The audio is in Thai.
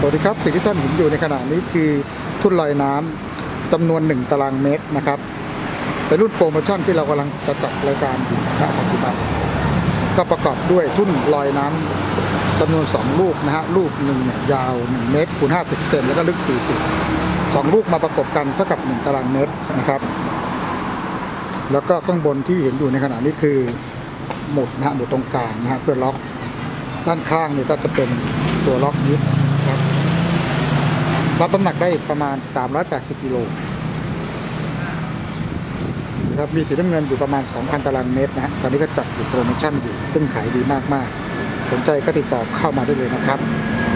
สวัสดีครับสิ่งที่ท่านเห็นอยู่ในขณะนี้คือทุ่นลอยน้ำจำนวน1ตารางเมตรนะครับเป็นรุ่นโปรโมชั่นที่เรากำลังจะจัดรายการอยู่ณปัจจุบันก็ประกอบด้วยทุ่นลอยน้ำจำนวน2ลูกนะฮะลูกหนึ่งยาว1เมตรคูณ50เซนแล้วก็ลึก40 2ลูกมาประกบกันเท่ากับ1ตารางเมตรนะครับแล้วก็ข้างบนที่เห็นอยู่ในขณะนี้คือหมุดนะฮะหมุดตรงกลางนะฮะเพื่อล็อกด้านข้างนี่ก็จะเป็นตัวล็อกยึดครับรับน้ำหนักได้ประมาณ380 กิโลนะครับมีสีน้ำเงินอยู่ประมาณ 2,000 ตารางเมตรนะฮะตอนนี้ก็จัดอยู่โปรโมชั่นอยู่ซึ่งขายดีมากๆสนใจก็ติดต่อเข้ามาได้เลยนะครับ